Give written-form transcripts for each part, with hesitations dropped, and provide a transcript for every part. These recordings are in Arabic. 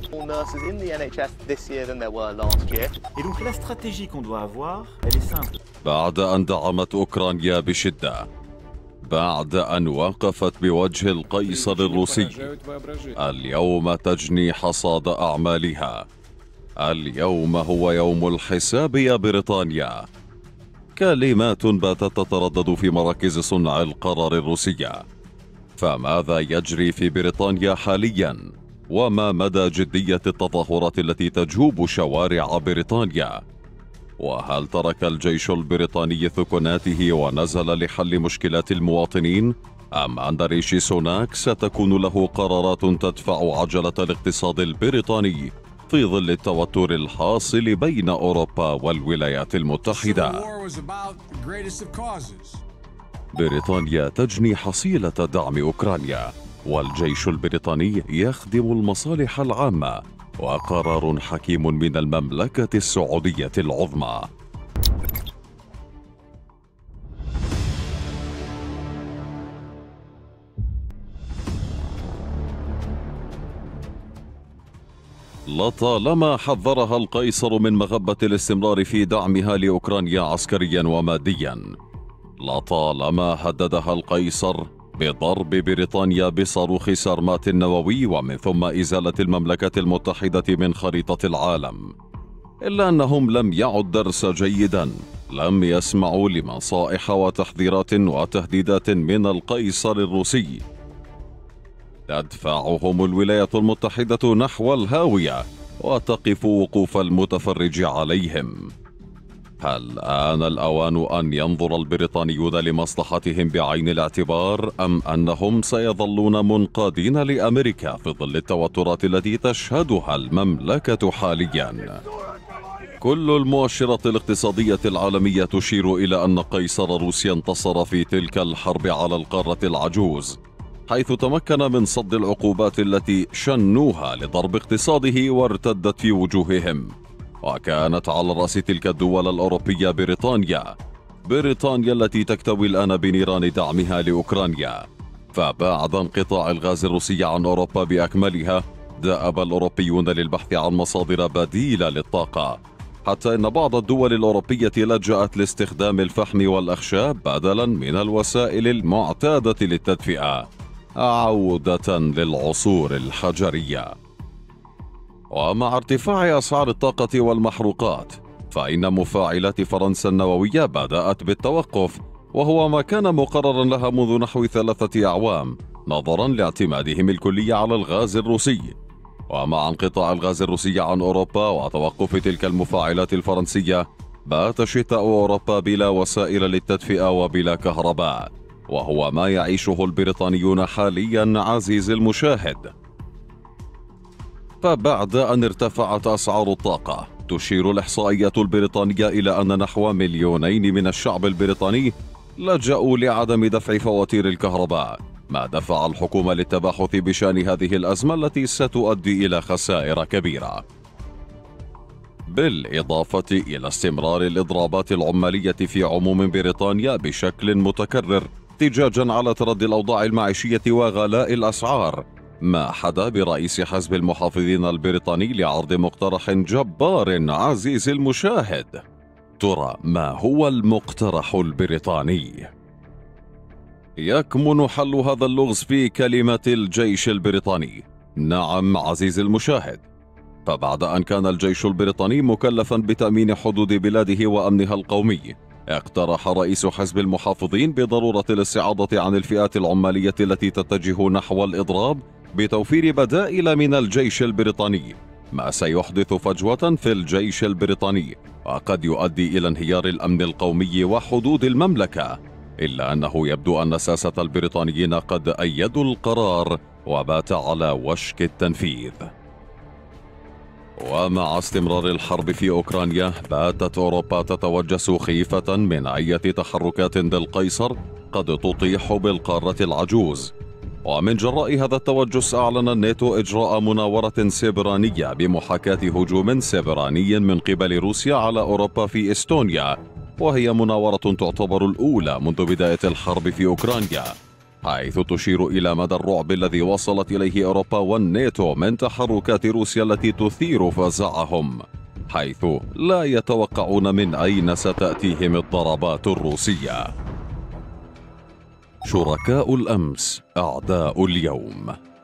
بعد أن دعمت أوكرانيا بشدة، بعد أن وقفت بوجه القيصر الروسي، اليوم تجني حصاد أعمالها. اليوم هو يوم الحساب يا بريطانيا. كلمات باتت تتردد في مراكز صنع القرار الروسية. فماذا يجري في بريطانيا حاليا؟ وما مدى جدية التظاهرات التي تجوب شوارع بريطانيا؟ وهل ترك الجيش البريطاني ثكناته ونزل لحل مشكلات المواطنين؟ أم أن ريشي سوناك ستكون له قرارات تدفع عجلة الاقتصاد البريطاني في ظل التوتر الحاصل بين أوروبا والولايات المتحدة؟ بريطانيا تجني حصيلة دعم أوكرانيا، والجيش البريطاني يخدم المصالح العامة، وقرار حكيم من المملكة السعودية العظمى. لطالما حذرها القيصر من مغبة الاستمرار في دعمها لأوكرانيا عسكريا وماديا، لطالما هددها القيصر بضرب بريطانيا بصاروخ سارمات النووي ومن ثم إزالة المملكة المتحدة من خريطة العالم، إلا أنهم لم يعد درس جيدا. لم يسمعوا لنصائح وتحذيرات وتهديدات من القيصر الروسي تدفعهم الولايات المتحدة نحو الهاوية وتقف وقوف المتفرج عليهم. هل آن الأوان أن ينظر البريطانيون لمصلحتهم بعين الاعتبار، أم أنهم سيظلون منقادين لأمريكا في ظل التوترات التي تشهدها المملكة حاليا؟ كل المؤشرات الاقتصادية العالمية تشير إلى أن قيصر روسيا انتصر في تلك الحرب على القارة العجوز، حيث تمكن من صد العقوبات التي شنوها لضرب اقتصاده وارتدت في وجوههم. وكانت على رأس تلك الدول الأوروبية بريطانيا التي تكتوي الآن بنيران دعمها لأوكرانيا. فبعد انقطاع الغاز الروسي عن أوروبا بأكملها، دأب الأوروبيون للبحث عن مصادر بديلة للطاقة، حتى إن بعض الدول الأوروبية لجأت لاستخدام الفحم والأخشاب بدلا من الوسائل المعتادة للتدفئة، عودة للعصور الحجرية. ومع ارتفاع أسعار الطاقة والمحروقات، فإن مفاعلات فرنسا النووية بدأت بالتوقف، وهو ما كان مقررا لها منذ نحو 3 أعوام نظرا لاعتمادهم الكلي على الغاز الروسي. ومع انقطاع الغاز الروسي عن أوروبا وتوقف تلك المفاعلات الفرنسية، بات شتاء أوروبا بلا وسائل للتدفئة وبلا كهرباء، وهو ما يعيشه البريطانيون حاليا عزيزي المشاهد. فبعد أن ارتفعت أسعار الطاقة، تشير الإحصائيات البريطانية إلى أن نحو 2 مليون من الشعب البريطاني لجأوا لعدم دفع فواتير الكهرباء، ما دفع الحكومة للتباحث بشأن هذه الأزمة التي ستؤدي إلى خسائر كبيرة، بالإضافة إلى استمرار الإضرابات العمالية في عموم بريطانيا بشكل متكرر احتجاجا على تردي الأوضاع المعيشية وغلاء الأسعار، ما حدا برئيس حزب المحافظين البريطاني لعرض مقترح جبار. عزيزي المشاهد، ترى ما هو المقترح البريطاني؟ يكمن حل هذا اللغز في كلمة الجيش البريطاني. نعم عزيزي المشاهد، فبعد أن كان الجيش البريطاني مكلفا بتأمين حدود بلاده وأمنها القومي، اقترح رئيس حزب المحافظين بضرورة الاستعاضة عن الفئات العمالية التي تتجه نحو الإضراب بتوفير بدائل من الجيش البريطاني، ما سيحدث فجوة في الجيش البريطاني وقد يؤدي إلى انهيار الأمن القومي وحدود المملكة. إلا أنه يبدو أن ساسة البريطانيين قد أيدوا القرار وبات على وشك التنفيذ. ومع استمرار الحرب في أوكرانيا، باتت أوروبا تتوجس خيفة من أي تحركات للقيصر قد تطيح بالقارة العجوز. ومن جراء هذا التوجس، أعلن الناتو إجراء مناورة سيبرانية بمحاكاة هجوم سيبراني من قبل روسيا على أوروبا في إستونيا، وهي مناورة تعتبر الأولى منذ بداية الحرب في أوكرانيا. حيث تشير إلى مدى الرعب الذي وصلت إليه أوروبا والناتو من تحركات روسيا التي تثير فزعهم، حيث لا يتوقعون من أين ستأتيهم الضربات الروسية. شركاء الأمس أعداء اليوم.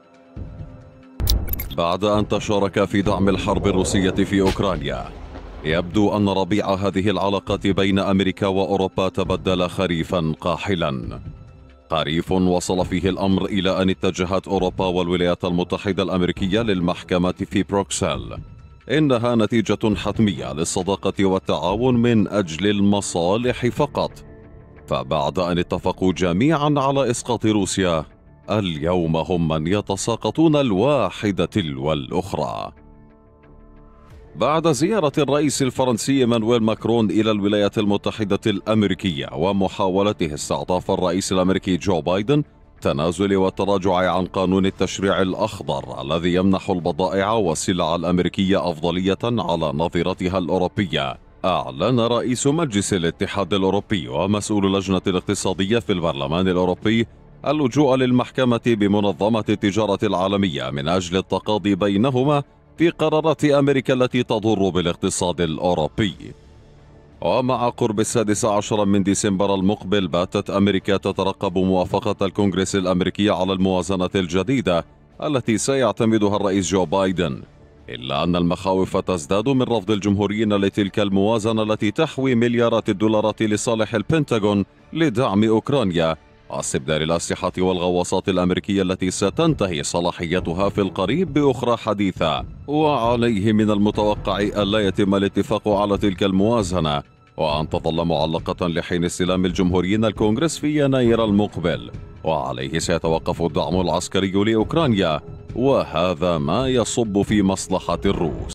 بعد أن تشارك في دعم الحرب الروسية في أوكرانيا، يبدو أن ربيع هذه العلاقات بين أمريكا وأوروبا تبدل خريفا قاحلا، خريف وصل فيه الأمر إلى أن اتجهت أوروبا والولايات المتحدة الأمريكية للمحكمة في بروكسل. إنها نتيجة حتمية للصداقة والتعاون من أجل المصالح فقط. فبعد أن اتفقوا جميعا على إسقاط روسيا، اليوم هم من يتساقطون الواحدة تلو الأخرى. بعد زيارة الرئيس الفرنسي مانويل ماكرون إلى الولايات المتحدة الأمريكية ومحاولته استعطاف الرئيس الأمريكي جو بايدن التنازل والتراجع عن قانون التشريع الأخضر الذي يمنح البضائع والسلع الأمريكية أفضلية على نظيرتها الأوروبية، أعلن رئيس مجلس الاتحاد الأوروبي ومسؤول اللجنة الاقتصادية في البرلمان الأوروبي اللجوء للمحكمة بمنظمة التجارة العالمية من أجل التقاضي بينهما في قرارات أمريكا التي تضر بالاقتصاد الأوروبي. ومع قرب 16 من ديسمبر المقبل، باتت أمريكا تترقب موافقة الكونغرس الأمريكي على الموازنة الجديدة التي سيعتمدها الرئيس جو بايدن، إلا أن المخاوف تزداد من رفض الجمهوريين لتلك الموازنة التي تحوي مليارات الدولارات لصالح البنتاغون لدعم أوكرانيا واستبدال الأسلحة والغواصات الأمريكية التي ستنتهي صلاحيتها في القريب بأخرى حديثة. وعليه من المتوقع ألا يتم الاتفاق على تلك الموازنة وأن تظل معلقة لحين استلام الجمهوريين الكونغرس في يناير المقبل، وعليه سيتوقف الدعم العسكري لأوكرانيا، وهذا ما يصب في مصلحة الروس.